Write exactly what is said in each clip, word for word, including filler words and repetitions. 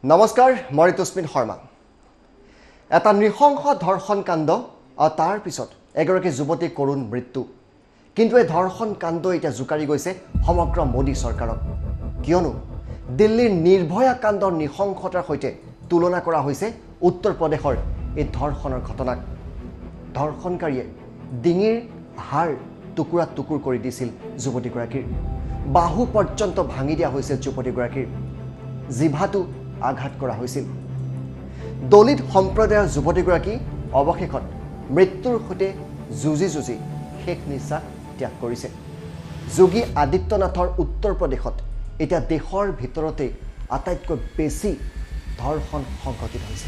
নমস্কাৰ, মই ঋতুস্মিন শৰ্মা। এটা নৃশংস ধৰ্ষণ কাণ্ড আৰু তাৰ পিছত এগৰাকী যুৱতীৰ কৰুণ মৃত্যু। কিন্তু এই ধৰ্ষণ কাণ্ড এতিয়া জোকাৰি গৈছে সমগ্ৰ মোদী চৰকাৰক। কিয়নো দিল্লীৰ নিৰ্ভয়া কাণ্ডৰ নৃশংসতাৰ সৈতে তুলনা কৰা হৈছে উত্তৰ প্ৰদেশৰ এই ধৰ্ষণৰ ঘটনাক। ধৰ্ষণকাৰীয়ে ডিঙিৰ হাড় টুকুৰা টুকুৰ কৰি দিছিল যুৱতীগৰাকীৰ। বাহু পৰ্যন্ত ভাঙি দিয়া হৈছিল যুৱতীগৰাকীৰ। জিভাটো আঘাত কৰা হৈছিল। দলিত সম্প্ৰদায়ৰ যুৱতীগৰাকী অৱশেষত মৃত্যুৰ সৈতে যুঁজি যুঁজি শেষ নিশ্বাস ত্যাগ কৰিছে। যোগী আদিত্যনাথৰ উত্তৰ প্ৰদেশত এতিয়া দেশৰ ভিতৰতে আটাইতকৈ বেছি ধৰ্ষণ সংঘটিত হৈছে।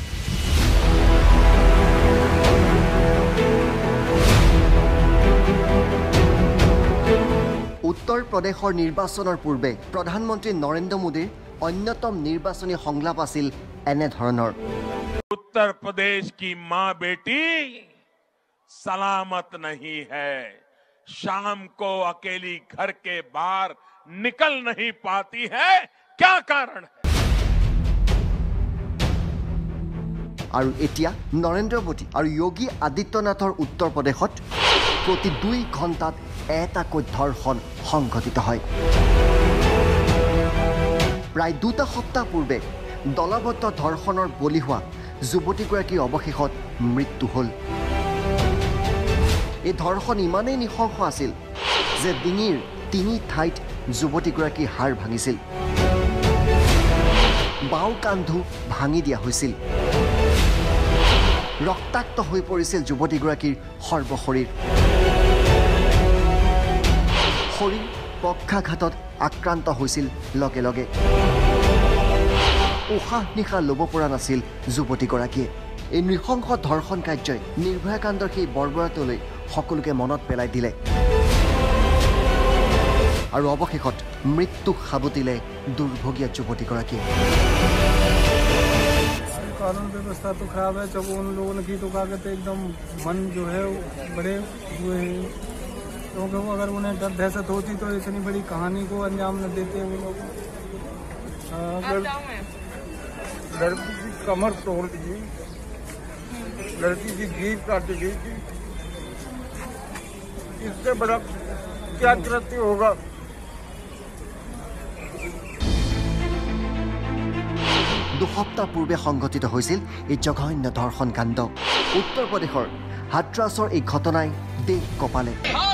উত্তৰ প্ৰদেশৰ নিৰ্বাচনৰ পূৰ্বে প্ৰধানমন্ত্ৰী নৰেন্দ্ৰ মোদীৰ অন্যতম নিৰ্বাচনী সংলাপ আছিল এনে ধৰণৰ। उत्तर प्रदेश की मां बेटी सलामत नहीं है, शाम को अकेली घर के बाहर निकल नहीं पाती है, क्या कारण है? আৰু এতিয়া নৰেন্দ্ৰ মোদী আৰু যোগী আদিত্যনাথৰ উত্তৰ প্ৰদেশত প্ৰতি দুই ঘণ্টাত এটাকৈ ধৰ্ষণ সংঘটিত হয়। প্ৰায় দুটা সপ্তাহ পূৰ্বে দলবদ্ধ ধৰ্ষণৰ বলি হোৱা যুৱতীগৰাকীৰ অৱশেষত মৃত্যু হ'ল। এই ধৰ্ষণ ইমানেই নৃশংস আছিল যে ডিঙিৰ তিনি ঠাইত যুৱতীগৰাকীৰ হাড় ভাঙিছিল। বাওঁ কান্ধো ভাঙি দিয়া হৈছিল। ৰক্তাক্ত হৈ পৰিছিল যুৱতীগৰাকীৰ সৰ্বশৰীৰ। শৰীৰ পক্ষাঘাতত আক্ৰান্ত হৈছিল লগে লগে। উশাহ নিশাহ ল'ব পৰা নাছিল যুৱতীগৰাকীয়ে। এই নৃশংস ধৰ্ষণ কাৰ্যই নিৰ্ভয়া কাণ্ডৰ সেই বৰ্বৰতালৈ সকলোকে মনত পেলাই দিলে আৰু অৱশেষত মৃত্যুক সাবটিলে দুৰ্ভগীয়া যুৱতীগৰাকীয়ে। कानून व्यवस्था तो खराब है, जब उन लोगों ने की तो क्या कहते एकदम मन जो है बड़े हुए हैं, क्योंकि वो अगर उन्हें डर दहशत होती तो इतनी बड़ी कहानी को अंजाम न देते वो लोग। लड़की की कमर तोड़ दी, लड़की की जीभ काट दी थी, इससे बड़ा क्या कृत्य होगा? দুসপ্তাহ পূৰ্বে সংঘটিত হৈছিল এই জঘন্য ধৰ্ষণ কাণ্ড। উত্তৰ প্ৰদেশৰ হাথৰাছৰ এই ঘটনাই দেশ কঁপালে।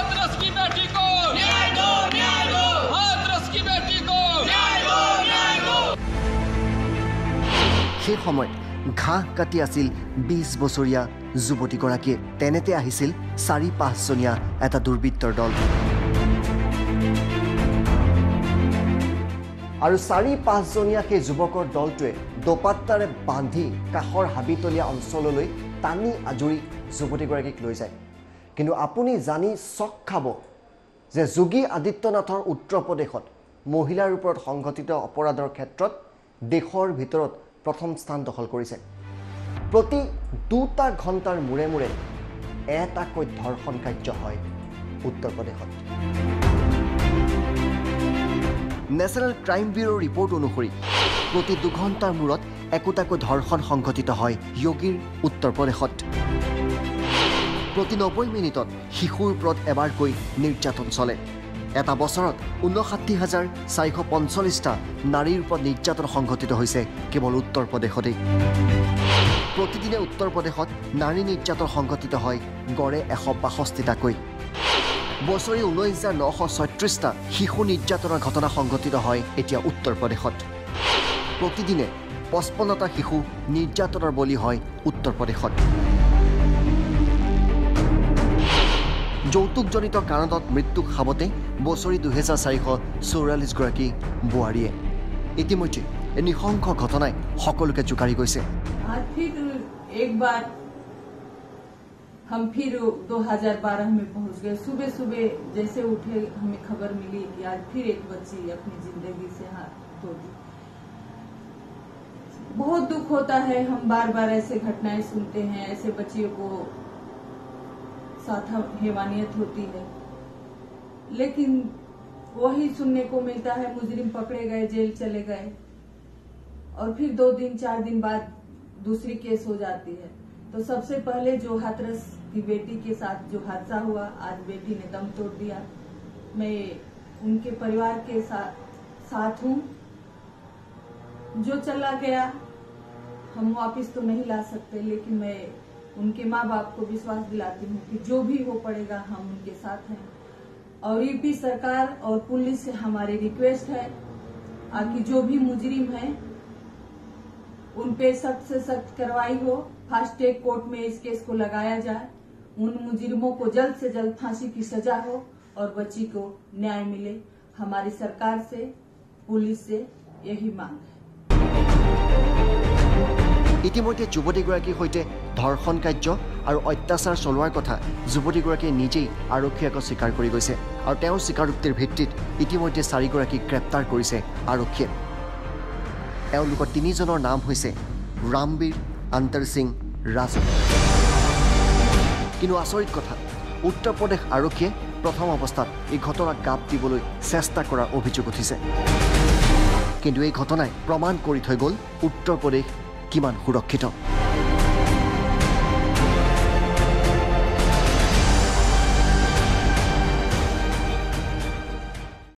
সেই সময়ত ঘাঁহ কাটি আছিল বিশ বছৰীয়া যুৱতীগৰাকীয়ে। তেনেতে আহিছিল চাৰি পাঁচজনীয়া এটা দুৰ্বৃত্তৰ দল। আৰু চাৰি পাঁচজনীয়া সেই যুৱকৰ দলটোৱে দোপাত্তাৰে বান্ধি কাষৰ হাবিতলীয়া অঞ্চললৈ টানি আজৰি যুৱতীগৰাকীক লৈ যায়। কিন্তু আপুনি জানি চক খাব যে যোগী আদিত্যনাথৰ উত্তৰ প্ৰদেশত মহিলাৰ ওপৰত সংঘটিত অপৰাধৰ ক্ষেত্ৰত দেশৰ ভিতৰত প্ৰথম স্থান দখল কৰিছে। প্ৰতি দুটা ঘণ্টাৰ মূৰে মূৰে এটাকৈ ধৰ্ষণ কাৰ্য হয় উত্তৰ প্ৰদেশত। নেশ্যনেল ক্ৰাইম ব্যুৰোৰ ৰিপৰ্ট অনুসৰি প্ৰতি দুঘণ্টাৰ মূৰত একোটাকৈ ধৰ্ষণ সংঘটিত হয় যোগীৰ উত্তৰ প্ৰদেশত। প্ৰতি নব্বৈ মিনিটত শিশুৰ ওপৰত এবাৰকৈ নিৰ্যাতন চলে। এটা বছৰত ঊনষাঠি হাজাৰ চাৰিশ পঞ্চল্লিছটা নাৰীৰ ওপৰত নিৰ্যাতন সংঘটিত হৈছে কেৱল উত্তৰ প্ৰদেশতেই। প্ৰতিদিনে উত্তৰ প্ৰদেশত নাৰী নিৰ্যাতন সংঘটিত হয় গড়ে এশ বাষষ্ঠিটাকৈ। বছৰি ঊনৈছ হাজাৰ নশ ছয়ত্ৰিছটা শিশু নিৰ্যাতনৰ ঘটনা সংঘটিত হয় এতিয়া উত্তৰ প্ৰদেশত। প্ৰতিদিনে পঁচপন্নটা শিশু নিৰ্যাতনৰ বলি হয় উত্তৰ প্ৰদেশত। যৌতুকজনিত কাৰণত মৃত্যুক সাবতে বছৰি দুহেজাৰ চাৰিশ চৌৰাল্লিছগৰাকী বোৱাৰীয়ে। ইতিমধ্যে এই নৃশংস ঘটনাই সকলোকে জোকাৰি গৈছে। हम फिर दो हज़ार बारह में पहुंच गए। सुबह सुबह जैसे उठे हमें खबर मिली कि आज फिर एक बच्ची अपनी जिंदगी से हाथ धो दी। बहुत दुख होता है, हम बार बार ऐसे घटनाएं सुनते हैं, ऐसे बच्चियों को साथ हैवानियत होती है, लेकिन वही सुनने को मिलता है मुजरिम पकड़े गए, जेल चले गए। और फिर दो दिन चार दिन बाद दूसरी केस हो जाती है। तो सबसे पहले जो हाथरस की बेटी के साथ जो हादसा हुआ, आज बेटी ने दम तोड़ दिया। मैं उनके परिवार के साथ साथ हूँ। जो चला गया हम वापिस तो नहीं ला सकते, लेकिन मैं उनके माँ बाप को विश्वास दिलाती हूँ कि जो भी हो पड़ेगा हम उनके साथ हैं। और यूपी सरकार और पुलिस से हमारी रिक्वेस्ट है कि जो भी मुजरिम है उन पे सख्त से सख्त कार्रवाई हो, फास्ट ट्रैक कोर्ट में इस केस को लगाया जाए, उन मुजरिमों को जल्द से जल्द फांसी की सजा हो और बच्ची को न्याय मिले। हमारी सरकार से, पुलिस से यही मांग है। ইতিমধ্যে যুৱতীগৰাকীৰ সৈতে ধৰ্ষণ কাৰ্য আৰু অত্যাচাৰ চলোৱাৰ কথা যুৱতীগৰাকীয়ে নিজেই আৰক্ষীয়ে আকৌ স্বীকাৰ কৰি গৈছে আৰু তেওঁৰ স্বীকাৰোক্তিৰ ভিত্তিত ইতিমধ্যে চাৰিগৰাকীক গ্ৰেপ্তাৰ কৰিছে আৰক্ষীয়ে। এওঁলোকৰ তিনিজনৰ নাম হৈছে ৰামবীৰ, আন্তৰ সিং, ৰাজু। কিন্তু আচৰিত কথা, উত্তৰ প্ৰদেশ আৰক্ষীয়ে প্ৰথম অৱস্থাত এই ঘটনাক গাপ দিবলৈ চেষ্টা কৰাৰ অভিযোগ উঠিছে। কিন্তু এই ঘটনাই প্ৰমাণ কৰি থৈ গ'ল উত্তৰ প্ৰদেশ কিমান সুৰক্ষিত।